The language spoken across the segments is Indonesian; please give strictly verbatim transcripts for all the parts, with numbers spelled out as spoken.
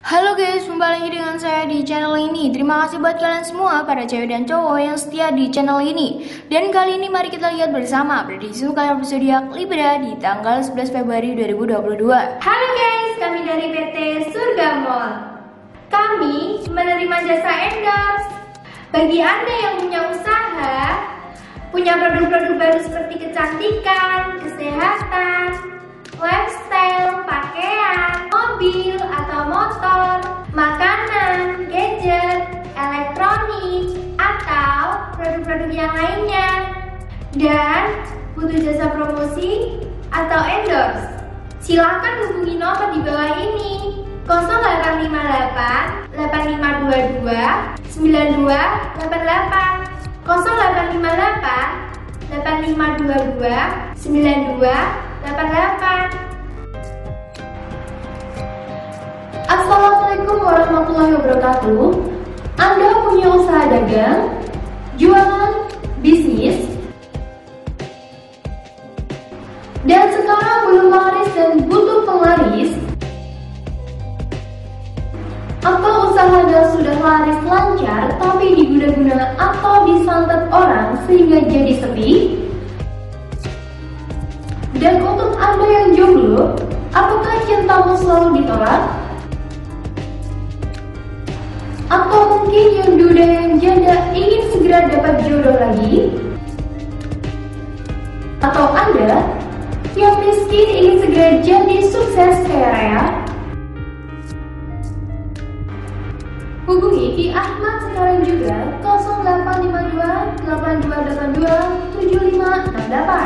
Halo guys, jumpa lagi dengan saya di channel ini. Terima kasih buat kalian semua, para cewek dan cowok yang setia di channel ini. Dan kali ini mari kita lihat bersama prediksi kalian berzodiak Libra di tanggal sebelas Februari dua ribu dua puluh dua. Halo guys, kami dari P T Surga Mall. Kami menerima jasa endorse. Bagi Anda yang punya usaha, punya produk-produk baru seperti kecantikan, kesehatan, lifestyle, pakaian, mobil atau motor, makanan, gadget, elektronik, atau produk-produk yang lainnya, dan butuh jasa promosi atau endorse, silakan hubungi nomor di bawah ini nol delapan lima delapan delapan lima dua dua sembilan dua delapan delapan nol delapan lima delapan delapan lima dua dua sembilan dua delapan delapan. Assalamualaikum warahmatullahi wabarakatuh. Anda punya usaha dagang, jualan, bisnis, dan sekarang belum laris dan butuh penglaris, atau usaha Anda sudah laris lancar tapi diguna-guna atau disantet orang sehingga jadi sepi? Dan untuk Anda yang jomblo, apakah cintamu selalu ditolak? Atau mungkin yang duda yang janda ingin segera dapat jodoh lagi? Atau Anda yang miskin ingin segera jadi sukses kaya raya? Hubungi Ki Ahmad sekarang juga nol delapan lima dua delapan dua delapan dua tujuh lima enam delapan.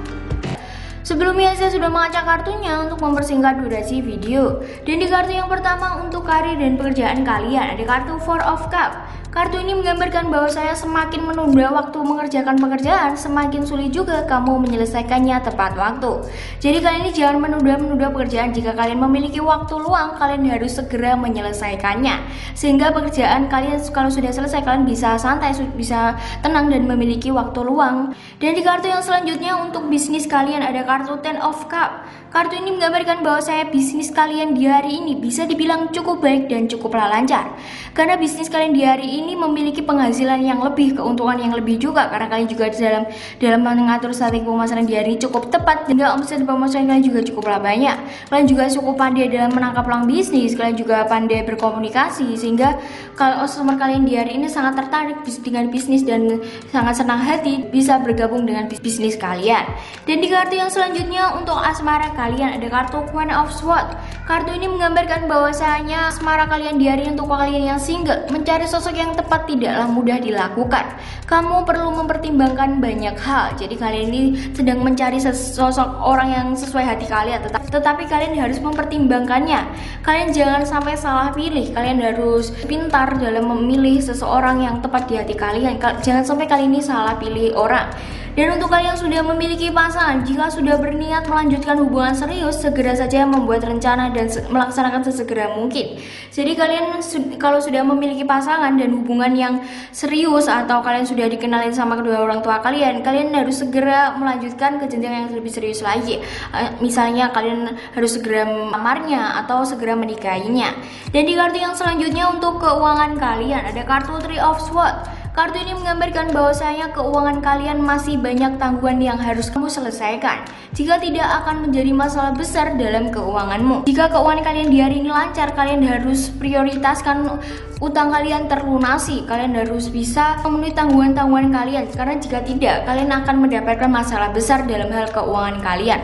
Sebelumnya saya sudah mengacak kartunya untuk mempersingkat durasi video. Dan di kartu yang pertama untuk karir dan pekerjaan kalian ada kartu Four of Cups. Kartu ini menggambarkan bahwa saya semakin menunda waktu mengerjakan pekerjaan, semakin sulit juga kamu menyelesaikannya tepat waktu. Jadi kalian ini jangan menunda-menunda pekerjaan. Jika kalian memiliki waktu luang, kalian harus segera menyelesaikannya. Sehingga pekerjaan kalian kalau sudah selesai, kalian bisa santai, bisa tenang dan memiliki waktu luang. Dan di kartu yang selanjutnya untuk bisnis kalian ada kartu Ten of Cups. Kartu ini menggambarkan bahwa saya bisnis kalian di hari ini bisa dibilang cukup baik dan cukuplah lancar. Karena bisnis kalian di hari ini memiliki penghasilan yang lebih, keuntungan yang lebih juga, karena kalian juga dalam dalam mengatur strategi pemasaran di hari ini cukup tepat, sehingga omset pemasaran kalian juga cukuplah banyak. Kalian juga cukup pandai dalam menangkap peluang bisnis, kalian juga pandai berkomunikasi, sehingga kalau customer kalian di hari ini sangat tertarik dengan bisnis dan sangat senang hati bisa bergabung dengan bisnis kalian. Dan di kartu yang selanjutnya untuk asmara kalian ada kartu Queen of Swords. Kartu ini menggambarkan bahwasanya asmara kalian di hari ini untuk kalian yang single, mencari sosok yang tepat tidaklah mudah dilakukan. Kamu perlu mempertimbangkan banyak hal. Jadi kalian ini sedang mencari sosok orang yang sesuai hati kalian, tetapi, tetapi kalian harus mempertimbangkannya. Kalian jangan sampai salah pilih. Kalian harus pintar dalam memilih seseorang yang tepat di hati kalian. Jangan sampai kalian ini salah pilih orang. Dan untuk kalian yang sudah memiliki pasangan, jika sudah berniat melanjutkan hubungan serius, segera saja membuat rencana dan melaksanakan sesegera mungkin. Jadi kalian kalau sudah memiliki pasangan dan hubungan yang serius, atau kalian sudah dikenalin sama kedua orang tua kalian, kalian harus segera melanjutkan ke jenjang yang lebih serius lagi. Misalnya kalian harus segera melamarnya atau segera menikahinya. Dan di kartu yang selanjutnya untuk keuangan kalian ada kartu Three of Swords. Kartu ini menggambarkan bahwasanya keuangan kalian masih banyak tanggungan yang harus kamu selesaikan. Jika tidak akan menjadi masalah besar dalam keuanganmu. Jika keuangan kalian di hari ini lancar, kalian harus prioritaskan utang kalian terlunasi. Kalian harus bisa memenuhi tanggungan-tanggungan kalian. Karena jika tidak, kalian akan mendapatkan masalah besar dalam hal keuangan kalian.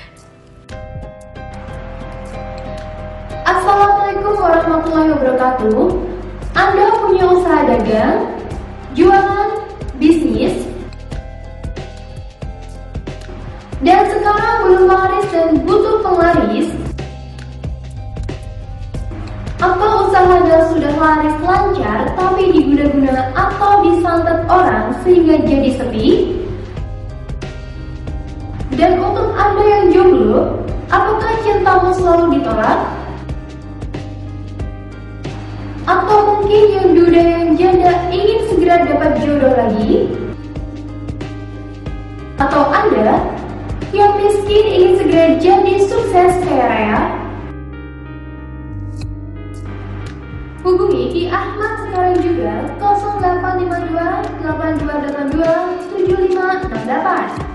Assalamualaikum warahmatullahi wabarakatuh. Anda punya usaha dagang, jualan, bisnis, dan sekarang belum laris dan butuh penglaris, atau usaha Anda sudah laris lancar tapi diguna-guna atau disantet orang sehingga jadi sepi? Dan untuk Anda yang jomblo, apakah cintamu selalu ditolak? Atau mungkin yang duda yang janda ingin segera dapat jodoh lagi? Atau Anda yang miskin ingin segera jadi sukses kaya raya? Hubungi Ki Ahmad sekarang juga nol delapan lima dua delapan dua delapan dua tujuh lima enam delapan.